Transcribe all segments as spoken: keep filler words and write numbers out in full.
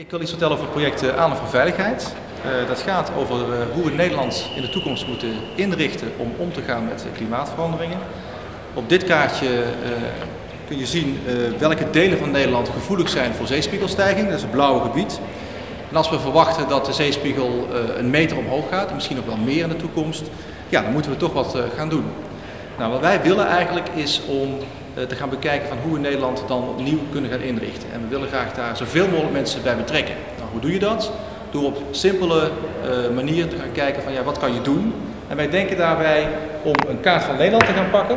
Ik wil iets vertellen over het project Aandacht voor Veiligheid. Uh, dat gaat over uh, hoe we Nederland in de toekomst moeten inrichten om om te gaan met klimaatveranderingen. Op dit kaartje uh, kun je zien uh, welke delen van Nederland gevoelig zijn voor zeespiegelstijging. Dat is het blauwe gebied. En als we verwachten dat de zeespiegel uh, een meter omhoog gaat, misschien ook wel meer in de toekomst, ja, dan moeten we toch wat uh, gaan doen. Nou, wat wij willen eigenlijk is om uh, te gaan bekijken van hoe we Nederland dan opnieuw kunnen gaan inrichten. En we willen graag daar zoveel mogelijk mensen bij betrekken. Nou, hoe doe je dat? Door op simpele uh, manier te gaan kijken van ja, wat kan je doen? En wij denken daarbij om een kaart van Nederland te gaan pakken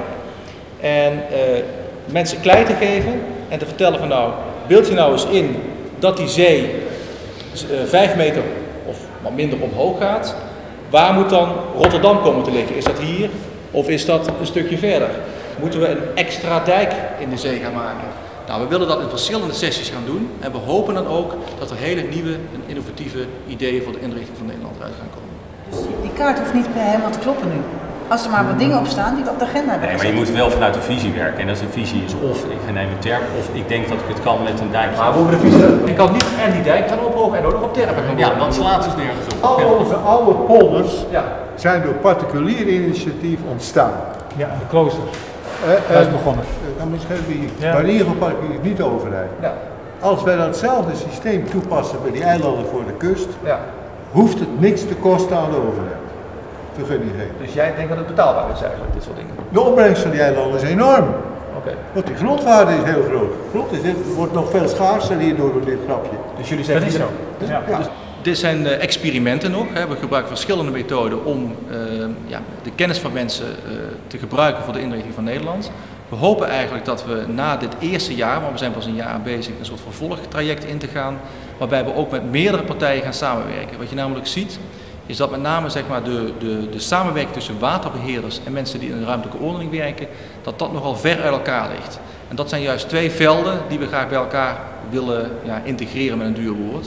en uh, mensen klei te geven en te vertellen van nou, beeld je nou eens in dat die zee uh, vijf meter of wat minder omhoog gaat. Waar moet dan Rotterdam komen te liggen? Is dat hier of is dat een stukje verder? Moeten we een extra dijk in de zee gaan maken? Nou, we willen dat in verschillende sessies gaan doen en we hopen dan ook dat er hele nieuwe en innovatieve ideeën voor de inrichting van Nederland uit gaan komen. Dus die kaart hoeft niet helemaal te kloppen nu. Als er maar wat dingen op staan die we op de agenda hebben. Nee, maar je moet wel vanuit een visie werken. En als een visie is of ik ga nemen terp of ik denk dat ik het kan met een dijkje. Maar over de visie, ik kan niet en die dijk gaan ophogen en ook nog op terpen gaan worden. Ja, dan slaat dus nergens op. Al onze oude polders ja. zijn door particulier initiatief ontstaan. Ja, de klooster. Uh, uh, dat is begonnen. Uh, dan misschien wie, ja. maar in ieder geval particulier niet de overheid. Ja. Als wij datzelfde systeem toepassen bij die eilanden voor de kust, ja. hoeft het niks te kosten aan de overheid. Vergunninggeven. Dus jij denkt dat het betaalbaar is eigenlijk, dit soort dingen? De opbrengst van die eilanden is enorm. Okay. Want die grondwaarde is heel groot. Grond is, het wordt nog veel schaarser hierdoor door dit grapje. Dus jullie zeggen dat is zo. Dus, ja. Ja. Dus, dit zijn uh, experimenten nog. Hè. We gebruiken verschillende methoden om uh, ja, de kennis van mensen uh, te gebruiken voor de inrichting van Nederland. We hopen eigenlijk dat we na dit eerste jaar, maar we zijn pas een jaar bezig, een soort vervolgtraject in te gaan. Waarbij we ook met meerdere partijen gaan samenwerken. Wat je namelijk ziet, is dat met name zeg maar, de, de, de samenwerking tussen waterbeheerders en mensen die in de ruimtelijke ordening werken, dat dat nogal ver uit elkaar ligt. En dat zijn juist twee velden die we graag bij elkaar willen ja, integreren met een duur woord.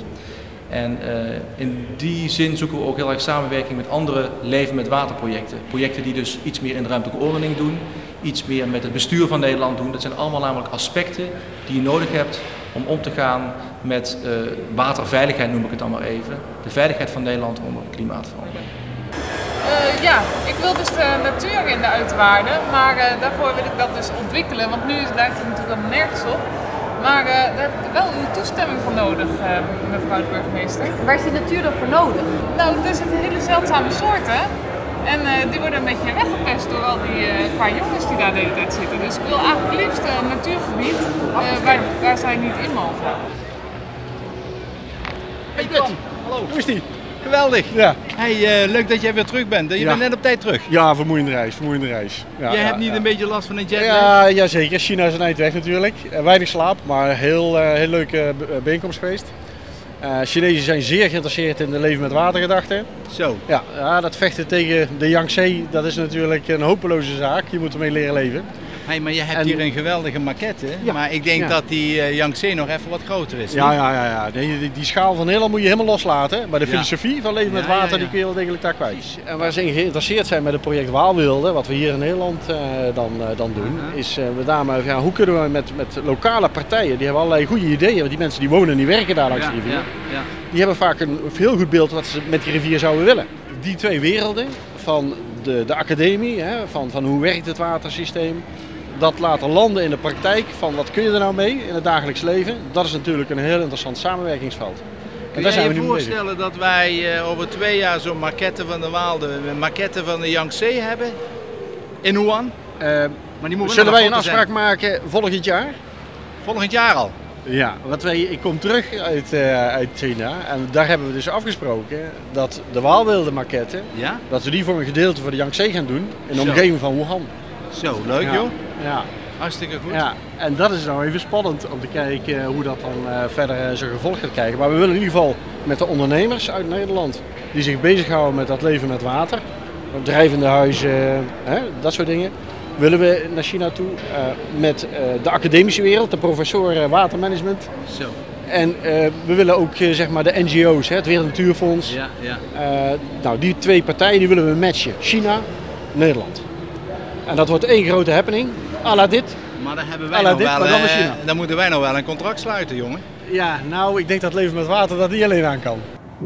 En uh, in die zin zoeken we ook heel erg samenwerking met andere leven met waterprojecten. Projecten die dus iets meer in de ruimtelijke ordening doen, iets meer met het bestuur van Nederland doen. Dat zijn allemaal namelijk aspecten die je nodig hebt om om te gaan met uh, waterveiligheid, noem ik het dan maar even. De veiligheid van Nederland onder klimaatverandering. Uh, ja, ik wil dus de natuur in de uiterwaarden, maar uh, daarvoor wil ik dat dus ontwikkelen, want nu lijkt het natuurlijk helemaal nergens op. Maar uh, daar heb ik wel uw toestemming voor nodig, uh, mevrouw de burgemeester. Waar is die natuur dan voor nodig? Nou, er zitten hele zeldzame soorten en uh, die worden een beetje weggepest door al die uh, paar jongens die daar de hele tijd zitten. Dus ik wil eigenlijk liefst een natuurgebied uh, waar, waar zij niet in mogen. Hey Betty, hallo. Hoe is die? Geweldig. Ja. Hey, uh, leuk dat jij weer terug bent. Je ja. bent net op tijd terug. Ja, vermoeiende reis, vermoeiende reis. Ja, jij ja, hebt niet ja. een beetje last van een jetlag? Ja, ja, zeker. China is een eind weg natuurlijk. Weinig slaap, maar heel, uh, heel leuke bijeenkomst geweest. Uh, Chinezen zijn zeer geïnteresseerd in de leven met watergedachten. Zo. Ja, ja, dat vechten tegen de Yangtze, dat is natuurlijk een hopeloze zaak. Je moet ermee leren leven. Hey, maar je hebt en, hier een geweldige maquette, ja, maar ik denk ja. dat die uh, Yangtze nog even wat groter is. Ja, ja, ja, ja. Die, die, die schaal van Nederland moet je helemaal loslaten. Maar de ja. filosofie van leven met ja, water, ja, ja. die kun je wel degelijk daar kwijt. En waar ze in geïnteresseerd zijn met het project Waalwilde, wat we hier in Nederland uh, dan, uh, dan doen, uh-huh. is uh, met name ja, hoe kunnen we met, met lokale partijen, die hebben allerlei goede ideeën, want die mensen die wonen en die werken daar langs ja, de rivier, ja, ja. die hebben vaak een heel goed beeld wat ze met die rivier zouden willen. Die twee werelden, van de, de academie, hè, van, van hoe werkt het watersysteem, dat laten landen in de praktijk van wat kun je er nou mee in het dagelijks leven, dat is natuurlijk een heel interessant samenwerkingsveld. Kun je je voorstellen dat wij uh, over twee jaar zo'n maquette van de Waalde, een maquette van de Yangtze hebben in Wuhan? Uh, maar die zullen wij een afspraak zijn. maken volgend jaar? Volgend jaar al? Ja, wat wij, ik kom terug uit, uh, uit China en daar hebben we dus afgesproken dat de Waalwilde maquette, ja? dat we die voor een gedeelte voor de Yangtze gaan doen in de Zo. omgeving van Wuhan. Zo, leuk ja. joh. Ja. Hartstikke goed. Ja, en dat is nou even spannend om te kijken hoe dat dan uh, verder uh, zijn gevolg gaat krijgen. Maar we willen in ieder geval met de ondernemers uit Nederland die zich bezighouden met dat leven met water, drijvende huizen, hè, dat soort dingen, willen we naar China toe uh, met uh, de academische wereld, de professoren watermanagement. Zo. En uh, we willen ook uh, zeg maar de N G O's, hè, het Wereld Natuurfonds. Ja, ja. Uh, nou, die twee partijen die willen we matchen. China, Nederland. En dat wordt één grote happening, à la dit. Maar dan, hebben wij nog dit, wel, maar dan, uh, dan moeten wij nog wel een contract sluiten, jongen. Ja, nou, ik denk dat Leven met Water dat niet alleen aan kan.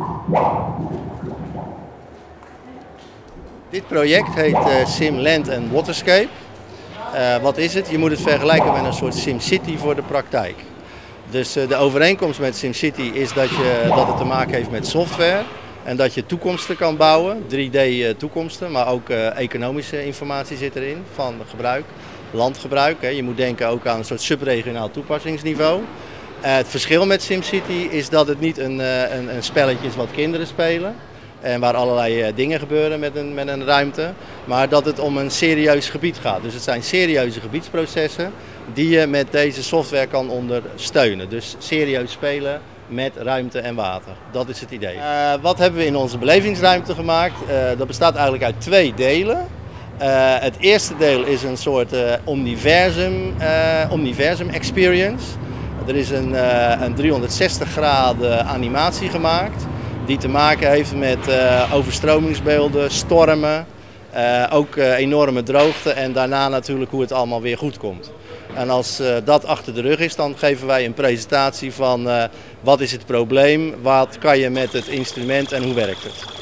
Dit project heet uh, Sim Land and Waterscape. Uh, wat is het? Je moet het vergelijken met een soort SimCity voor de praktijk. Dus uh, de overeenkomst met SimCity is dat, je, dat het te maken heeft met software. En dat je toekomsten kan bouwen, drie D toekomsten, maar ook uh, economische informatie zit erin van gebruik, landgebruik. Hè. Je moet denken ook aan een soort subregionaal toepassingsniveau. Uh, het verschil met SimCity is dat het niet een, uh, een, een spelletje is wat kinderen spelen. En waar allerlei uh, dingen gebeuren met een, met een ruimte. Maar dat het om een serieus gebied gaat. Dus het zijn serieuze gebiedsprocessen die je met deze software kan ondersteunen. Dus serieus spelen met ruimte en water. Dat is het idee. Uh, wat hebben we in onze belevingsruimte gemaakt? Uh, dat bestaat eigenlijk uit twee delen. Uh, het eerste deel is een soort uh, omniversum, uh, omniversum experience. Er is een, uh, een driehonderdzestig graden animatie gemaakt die te maken heeft met uh, overstromingsbeelden, stormen, uh, ook uh, enorme droogte en daarna natuurlijk hoe het allemaal weer goed komt. En als uh, dat achter de rug is, dan geven wij een presentatie van uh, wat is het probleem, wat kan je met het instrument en hoe werkt het.